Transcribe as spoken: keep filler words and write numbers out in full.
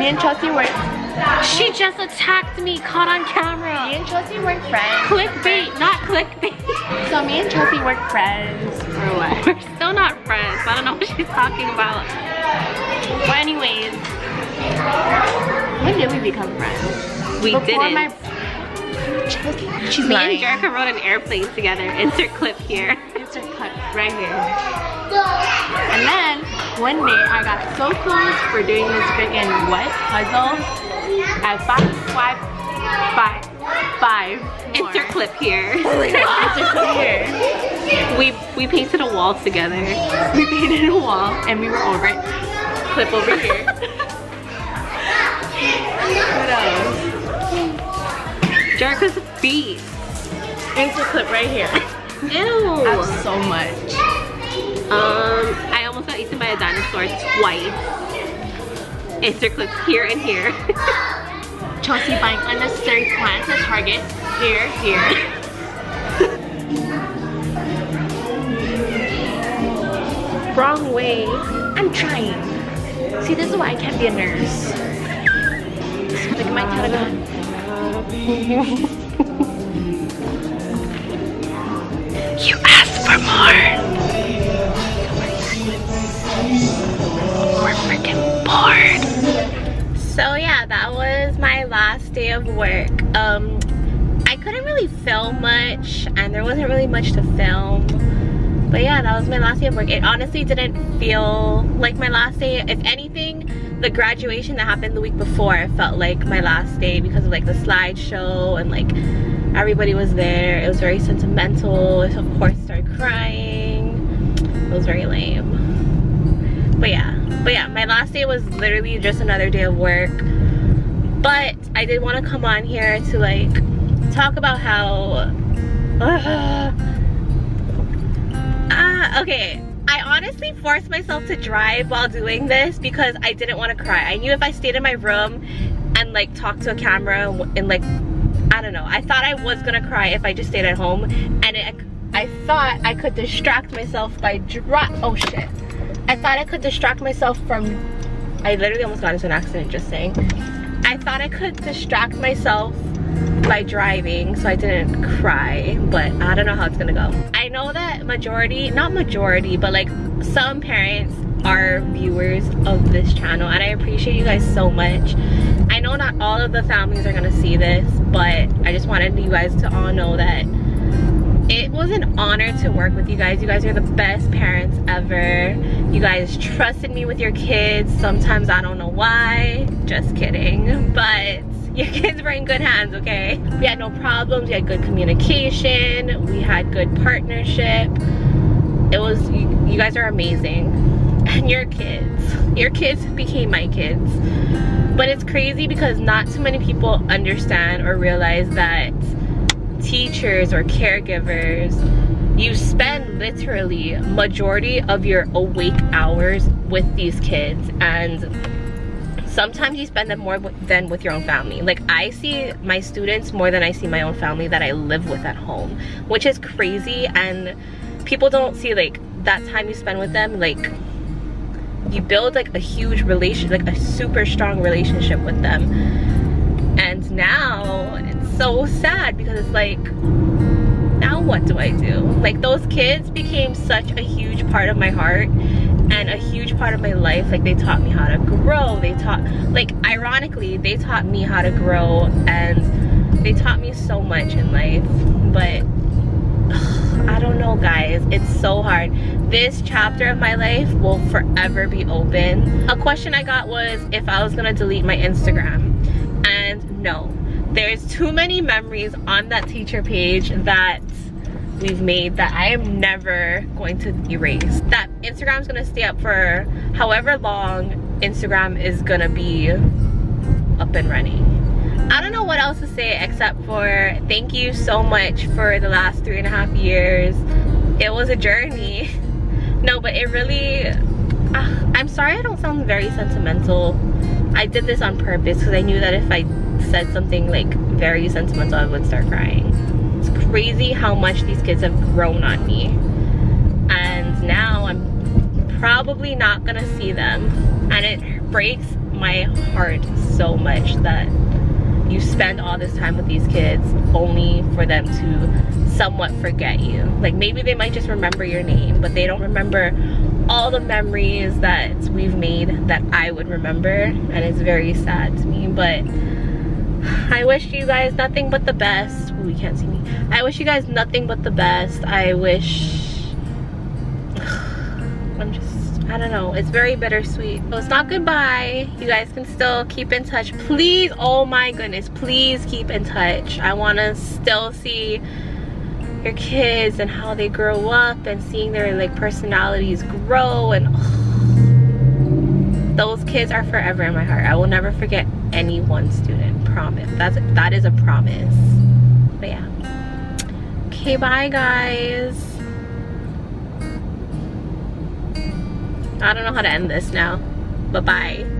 me and Chelsea weren't. She just attacked me, caught on camera. Me and Chelsea weren't friends. Clickbait, not clickbait. So me and Chelsea weren't friends. Or what? We're still not friends. I don't know what she's talking about. But anyways, when did we become friends? We Before didn't. My... Chelsea. She's me lying. and Jerica rode an airplane together. Insert clip here. Insert clip right here. And then one day I got so close for doing this freaking what puzzle. At five, five, five, five. Insert clip here. Insert clip here. We we painted a wall together. We painted a wall and we were over it. Clip over here. What else? Jerica's feet. Insert clip right here. Ew. I have so much. Um, I almost got eaten by a dinosaur twice. Insert clips here and here. Chelsea buying unnecessary plants at Target. Here, here. Wrong way. I'm trying. See, this is why I can't be a nurse. Look at my telegram. You asked for more. We're freaking bored. So yeah, that was my last day of work. Um, I couldn't really film much and there wasn't really much to film. But yeah, that was my last day of work. It honestly didn't feel like my last day. If anything, the graduation that happened the week before felt like my last day because of like the slideshow and like everybody was there. It was very sentimental. I of course started crying. It was very lame. But yeah, but yeah, my last day was literally just another day of work. But I did want to come on here to like talk about how uh, ah, okay. I honestly forced myself to drive while doing this because I didn't want to cry. I knew if I stayed in my room and like talked to a camera and like, I don't know, I thought I was gonna cry if I just stayed at home, and it, I thought I could distract myself by drive. Oh shit. I thought I could distract myself from, I literally almost got into an accident just saying. I thought I could distract myself by driving so I didn't cry, but I don't know how it's gonna go. I know that majority, not majority, but like some parents are viewers of this channel and I appreciate you guys so much. I know not all of the families are gonna see this, but I just wanted you guys to all know that it was an honor to work with you guys. You guys are the best parents ever. You guys trusted me with your kids. Sometimes I don't know why. Just kidding. But your kids were in good hands, okay? We had no problems. We had good communication. We had good partnership. It was, you, you guys are amazing. And your kids. Your kids became my kids. But it's crazy because not too many people understand or realize that teachers or caregivers, you spend literally majority of your awake hours with these kids, and sometimes you spend them more than with your own family. Like I see my students more than I see my own family that I live with at home, which is crazy, and people don't see like that time you spend with them, like you build like a huge relation, like a super strong relationship with them. And now it's so sad because it's like, now what do I do? Like those kids became such a huge part of my heart and a huge part of my life. Like they taught me how to grow. They taught, like ironically, they taught me how to grow, and they taught me so much in life. But ugh, I don't know guys, it's so hard. This chapter of my life will forever be open. A question I got was if I was gonna delete my Instagram. And no, there's too many memories on that teacher page that we've made that I am never going to erase. That Instagram's gonna stay up for however long Instagram is gonna be up and running. I don't know what else to say except for thank you so much for the last three and a half years. It was a journey. No, but it really, uh, I'm sorry I don't sound very sentimental. I did this on purpose because I knew that if I said something like very sentimental, I would start crying. It's crazy how much these kids have grown on me. And now I'm probably not gonna see them. And it breaks my heart so much that you spend all this time with these kids only for them to somewhat forget you. Like maybe they might just remember your name, but they don't remember all the memories that we've made that I would remember, and it's very sad to me. But I wish you guys nothing but the best. Ooh, you can't see me. I wish you guys nothing but the best. I wish, I'm just, I don't know, it's very bittersweet. So it's not goodbye. You guys can still keep in touch. Please, oh my goodness, please keep in touch. I want to still see your kids and how they grow up and seeing their like personalities grow, and oh, those kids are forever in my heart. I will never forget any one student, promise. That's that is a promise. But yeah, okay, bye guys. I don't know how to end this now, but bye.